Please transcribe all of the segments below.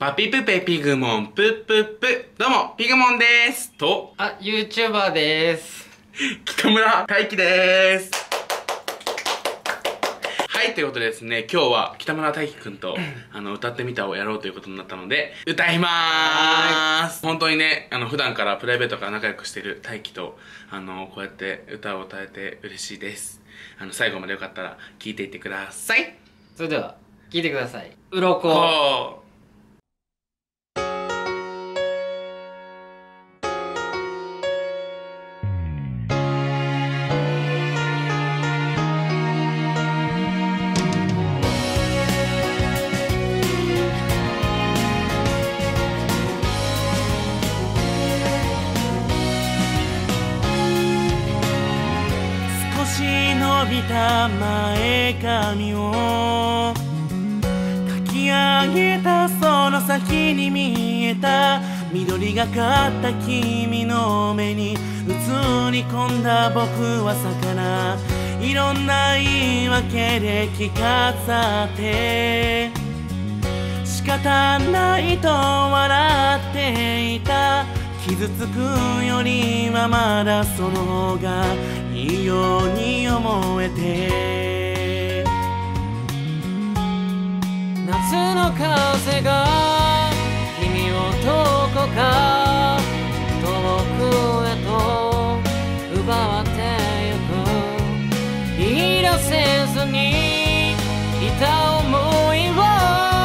パピプペピグモンプップップ。どうも、ピグモンです。と、 YouTuber です。 北村大輝です。はい、ということでですね、今日は北村大輝くんと、歌ってみたをやろうということになったので、歌いまーす。本当にね、普段からプライベートから仲良くしている大輝と、こうやって歌を歌えて嬉しいです。最後までよかったら聴いていってください。 それでは、聴いてください。鱗。 伸びた前髪をかき上げたその先に見えた緑がかった君の目に映り込んだ僕は魚いろんな言い訳で着飾って仕方ないと笑っていた傷つくよりはまだその方がいいように思えて夏の風が君をどこか遠くへと奪ってゆく言い出せずにいた想いを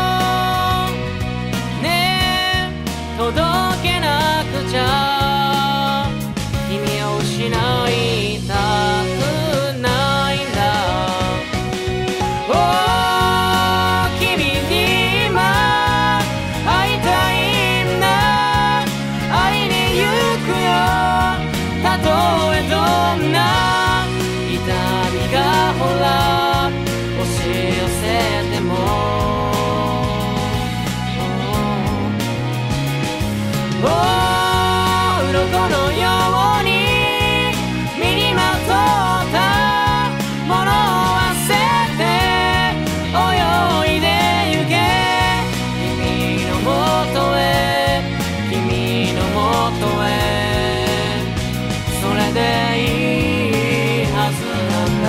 ねえ届けなくちゃ君を失いたくないんだ Oh 君に今会いたいんだ会いに行くよたとえどんな痛みがほら押し寄せても鱗のように身にまとったものを忘れて泳いでゆけ君のもとへ君のもとへそれでいいはずなん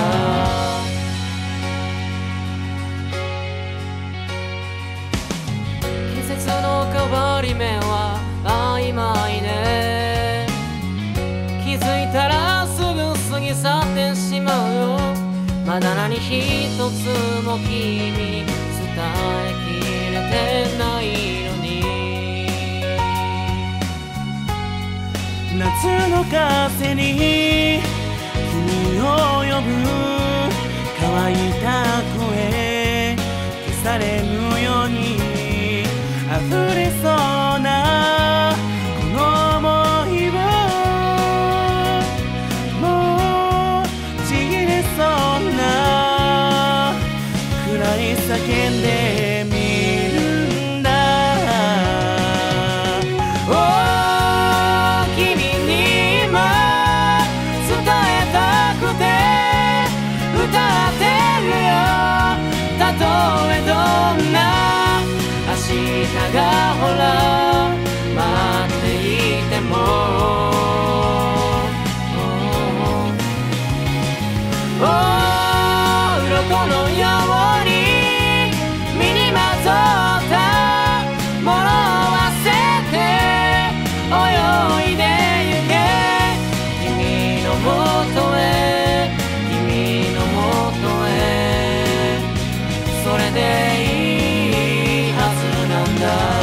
だ季節の変わり目は曖昧で気づいたらすぐ過ぎ去ってしまうよまだ何一つも君に伝えきれてないのに夏の風に君を呼ぶ乾いた声消されぬように溢れそうなこの想いをもうちぎれそうなくらい叫んでみるんだ Oh 君に今伝えたくて歌ってるよたとえどんな明日がほら待っていても鱗のように身にまとったものを忘れて泳いでゆけ君のもとへ君のもとへそれでいいはずなんだ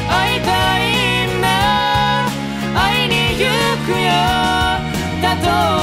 たと